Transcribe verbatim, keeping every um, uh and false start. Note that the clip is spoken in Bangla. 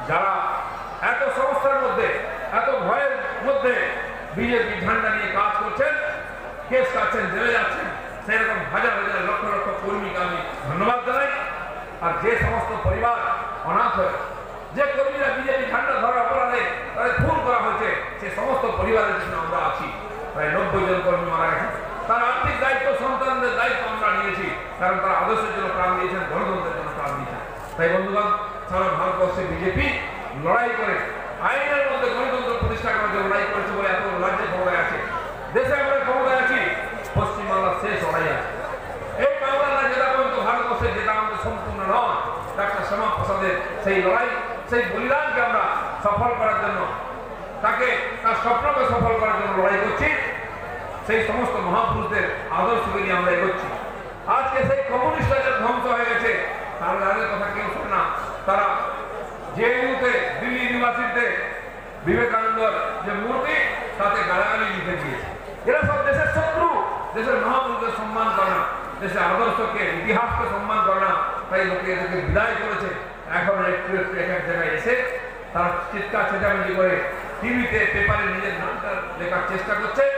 যারা এত সমস্যার মধ্যে এত ভয়ের মধ্যে বিজেপি ঝান্ডা নিয়ে কাজ করছেন, কেস কাটছেন, জেলে যাচ্ছেন, সেরকম হাজার হাজার লক্ষ লক্ষ কর্মীকে আমি ধন্যবাদ জানাই। আর যে সমস্ত পরিবার অনাথ হয়ে, যে কর্মীরা বিজেপি ঝান্ডা ধরা অপরাধে তাদের খুন করা হয়েছে, সে সমস্ত পরিবারের জন্য আমরা আছি। প্রায় নব্বই জন কর্মী মারা গেছে, তার আর্থিক দায়িত্ব, সন্তানদের দায়িত্ব আমরা নিয়েছি, কারণ তারা আদর্শের জন্য প্রাণ দিয়েছেন, গণতন্ত্রের জন্য প্রাণ দিয়েছেন। তাই বন্ধুগণ, সারা ভারতবর্ষে বিজেপি লড়াই করে আইনের মধ্যে গণতন্ত্র প্রতিষ্ঠা করার জন্য লড়াই করেছে বলে এত রাজ্যে ক্ষমতায় আছে। দেশে আমরা ক্ষমতায় আছি, পশ্চিমবাংলার শেষ লড়াই আছে। এই বাংলার জেলা পর্যন্ত ভারতবর্ষে যেটা আমাদের সম্পূর্ণ নয়, ডাক্তার শ্যামা প্রসাদের সেই লড়াই, সেই বলিদানকে আমরা সফল করার জন্য, তাকে তার স্বপ্নকে সফল করার জন্য লড়াই করছি। সেই সমস্ত মহাপুরুষদের আদর্শকে নিয়ে আমরা এগোচ্ছি। আজকে সেই কমিউনিস্ট রাজ্যের ধ্বংস হয়ে গেছে, তার তাদের কথা কেউ শোনে না। তারা জেএনইউতে দিল্লি ইউনিভার্সিটিতে বিবেকানন্দর যে মূর্তি, তাতে গালাগালি লিখে দিয়েছে। এরা সব দেশের শত্রু, দেশের মহাপুরুষদের সম্মান করে না, দেশের আদর্শকে, ইতিহাসকে সম্মান করে না। তাই লোকে এদেরকে বিদায় করেছে। এখন একটু একটু এক এক জায়গায় এসে তারা চিৎকার চেঁচামেচি করে টিভিতে, পেপারে নিজের নামটা লেখার চেষ্টা করছে।